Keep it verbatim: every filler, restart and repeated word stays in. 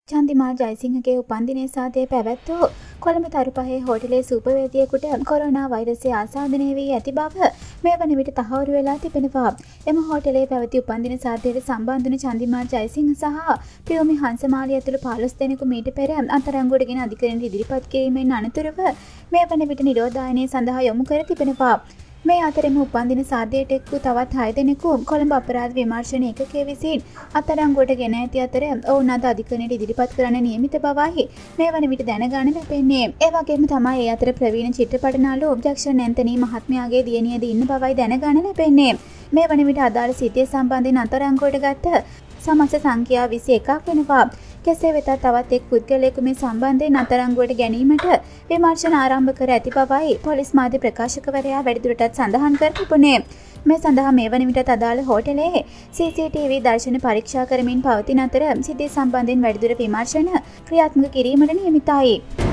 චන්දිමාල් ජයසිංහගේ උපන්දිනය සාදය පැවැත්වූ කොළඹ තරුපහේ හෝටලේ සූපවේදියෙකුට කොරෝනා වෛරසය ආසාදනය වී ඇති බව මේ වන විට තහවුරු වෙලා තිබෙනවා. එම හෝටලේ පැවති උපන්දින සාදයට සම්බන්ධ වුණු චන්දිමාල් ජයසිංහ සහ පියොමි හංසමාලි ඇතුළු පහළොස් දෙනෙකු මීට පෙර අත්අඩංගුවටගෙන අධිකරණයට ඉදිරිපත් කිරීමෙන් අනතුරුව මේ වන විට නිරෝධායනය සඳහා යොමු කර තිබෙනවා. මේ අතරෙම උපන්දින සාදයට එක් වූ තවත් හය දෙනෙකු කොළඹ අපරාධ විමර්ශන ඒකකයේ විසින් අත්අඩංගුවට ගෙන ඇති අතර ඔවුන් අද අධිකරණයට ඉදිරිපත් කරන්න නියමිත බවයි මේ වන විට දැනගන්න ලැබෙන්නේ. ඒ වගේම තමයි ඒ අතර ප්‍රවීණ චිත්‍රපට නාලු ජැක්සන් ඇන්තනි මහත්මයාගේ දියණියද ඉන්න බවයි දැනගන්න ලැබෙන්නේ. මේ වන විට අදාළ සිද්ධිය සම්බන්ධයෙන් අත්අඩංගුවට ගත්ත සමස්ත සංඛ්‍යාව විසි එකක් වෙනවා. කෙසේ වෙතත් තවත් එක් පුද්ගලයෙකු මේ සම්බන්ධයෙන් අත්අඩංගුවට ගැනීමට විමර්ශන ආරම්භ කර ඇති බවයි පොලිස් මාධ්‍ය ප්‍රකාශකවරයා වැඩිදුරටත් සඳහන් කර තිබුණේ. මේ සඳහා මේ වන විටත් අදාළ හෝටලයේ සී සී ටී වී දර්ශන පරීක්ෂා කරමින් පවතින අතර සිද්ධිය සම්බන්ධයෙන් වැඩිදුර විමර්ශන ක්‍රියාත්මක කිරීමට නියමිතයි.